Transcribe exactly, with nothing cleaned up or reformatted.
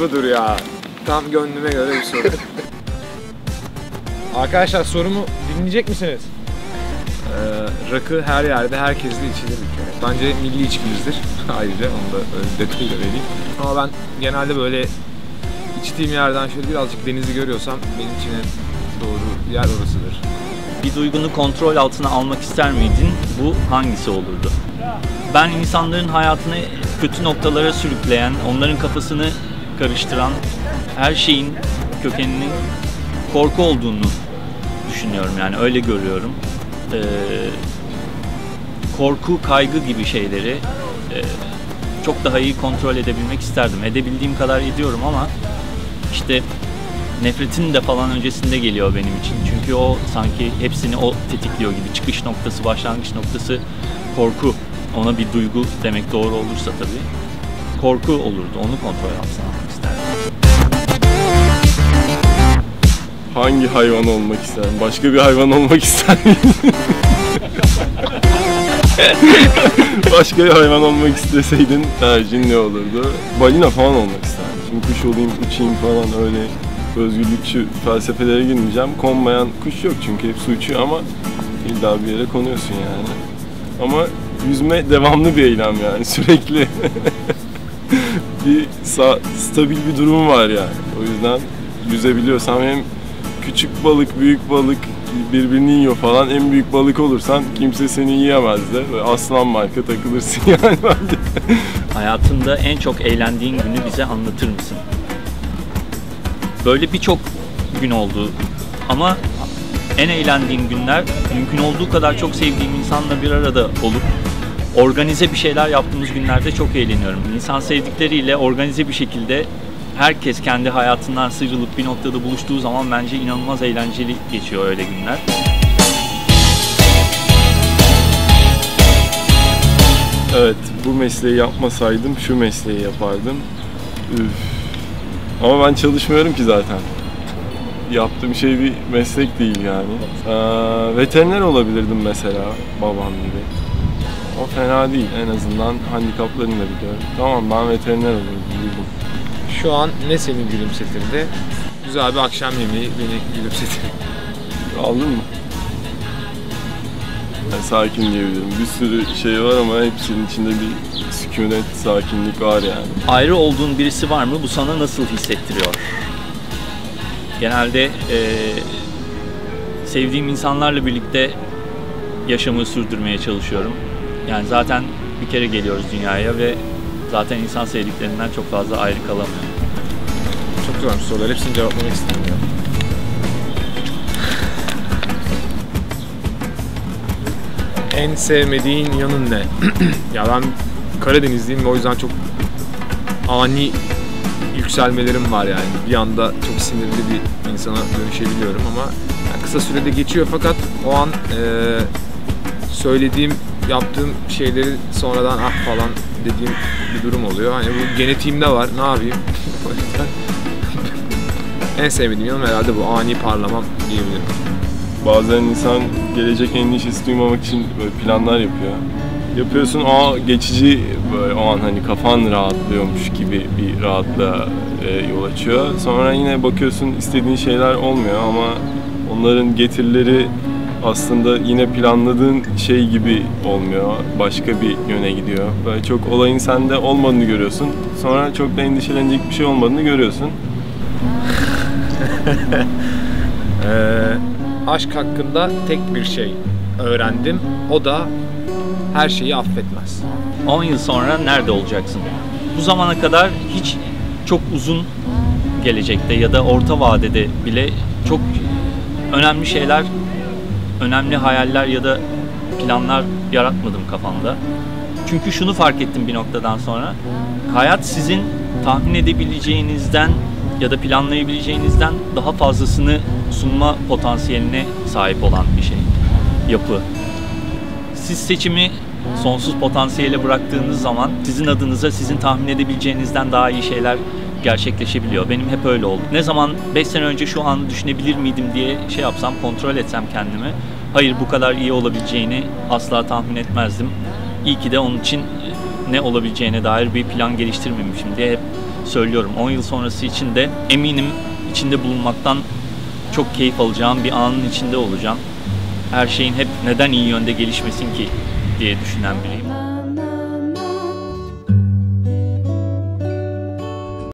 budur ya. Tam gönlüme göre bir soru. Arkadaşlar sorumu dinleyecek misiniz? Ee, rakı her yerde, herkesle içilir bir kere. Bence milli içkimizdir. Ayrıca onu da detaylı da vereyim. Ama ben genelde böyle içtiğim yerden şöyle birazcık denizi görüyorsam benim için en doğru yer orasıdır. Bir duygunu kontrol altına almak ister miydin? Bu hangisi olurdu? Ben insanların hayatını kötü noktalara sürükleyen, onların kafasını karıştıran her şeyin kökeninin korku olduğunu düşünüyorum, yani öyle görüyorum. Ee, korku, kaygı gibi şeyleri e, çok daha iyi kontrol edebilmek isterdim. Edebildiğim kadar ediyorum ama işte nefretin de falan öncesinde geliyor benim için. Çünkü o sanki hepsini o tetikliyor gibi. Çıkış noktası, başlangıç noktası korku. Ona bir duygu demek doğru olursa tabii. Korku olurdu. Onu kontrol altına almak isterdim. Hangi hayvan olmak isterdim? Başka bir hayvan olmak ister miydin? Başka bir hayvan olmak isteseydin tercihin ne olurdu? Balina falan olmak isterdim. Şimdi kuş olayım, uçayım falan, öyle özgürlükçü felsefelere girmeyeceğim. Konmayan kuş yok çünkü hepsi uçuyor ama illa bir yere konuyorsun yani. Ama yüzme devamlı bir eylem yani, sürekli. bir stabil bir durum var yani. O yüzden yüzebiliyorsam hem küçük balık, büyük balık birbirini yiyor falan, en büyük balık olursan kimse seni yiyemez de. Böyle aslan marka takılırsın yani bence. Hayatında en çok eğlendiğin günü bize anlatır mısın? Böyle birçok gün oldu ama en eğlendiğim günler mümkün olduğu kadar çok sevdiğim insanla bir arada olup organize bir şeyler yaptığımız günlerde çok eğleniyorum. İnsan sevdikleriyle organize bir şekilde herkes kendi hayatından sıyrılıp bir noktada buluştuğu zaman bence inanılmaz eğlenceli geçiyor öyle günler. Evet, bu mesleği yapmasaydım şu mesleği yapardım. Üf. Ama ben çalışmıyorum ki zaten. Yaptığım şey bir meslek değil yani. Ee, veteriner olabilirdim mesela, babam gibi. O fena değil, en azından handikaplarını da biliyorum. Tamam, ben veteriner olurdum. Şu an ne seni gülümsetirdi? Güzel bir akşam yemeği beni gülümsetir. Aldın mı? Yani sakin diyebilirim. Bir sürü şey var ama hepsinin içinde bir sükunet, sakinlik var yani. Ayrı olduğun birisi var mı? Bu sana nasıl hissettiriyor? Genelde e, sevdiğim insanlarla birlikte yaşamı sürdürmeye çalışıyorum. Yani zaten bir kere geliyoruz dünyaya ve zaten insan sevdiklerinden çok fazla ayrı kalamıyor. Çok güzelmiş sorular. Hepsini cevaplamak istemiyorum. En sevmediğin yanın ne? Ya ben Karadenizliyim ve o yüzden çok ani yükselmelerim var yani. Bir anda çok sinirli bir insana dönüşebiliyorum ama yani kısa sürede geçiyor fakat o an e, söylediğim, yaptığım şeyleri sonradan ah falan dediğim bir durum oluyor. Hani bu genetiğimde var. Ne yapayım? O yüzden en sevmediğim yanım herhalde bu ani parlamam diyebilirim. Bazen insan gelecek endişesi duymamak için böyle planlar yapıyor. Yapıyorsun, o geçici böyle o an hani kafan rahatlıyormuş gibi bir rahatlığa e, yol açıyor. Sonra yine bakıyorsun istediğin şeyler olmuyor ama onların getirileri aslında yine planladığın şey gibi olmuyor. Başka bir yöne gidiyor. Böyle çok olayın sende olmadığını görüyorsun. Sonra çok da endişelenecek bir şey olmadığını görüyorsun. ee, aşk hakkında tek bir şey öğrendim. O da her şeyi affetmez. on yıl sonra nerede olacaksın? Bu zamana kadar hiç çok uzun gelecekte ya da orta vadede bile çok önemli şeyler, önemli hayaller ya da planlar yaratmadım kafamda. Çünkü şunu fark ettim bir noktadan sonra. Hayat sizin tahmin edebileceğinizden ya da planlayabileceğinizden daha fazlasını sunma potansiyeline sahip olan bir şey, yapı. Siz seçimi sonsuz potansiyele bıraktığınız zaman sizin adınıza sizin tahmin edebileceğinizden daha iyi şeyler gerçekleşebiliyor. Benim hep öyle oldu. Ne zaman beş sene önce şu an düşünebilir miydim diye şey yapsam, kontrol etsem kendimi, hayır bu kadar iyi olabileceğini asla tahmin etmezdim. İyi ki de onun için ne olabileceğine dair bir plan geliştirmemişim diye hep söylüyorum. on yıl sonrası için de eminim içinde bulunmaktan çok keyif alacağım bir anın içinde olacağım. Her şeyin hep neden iyi yönde gelişmesin ki diye düşünen biriyim.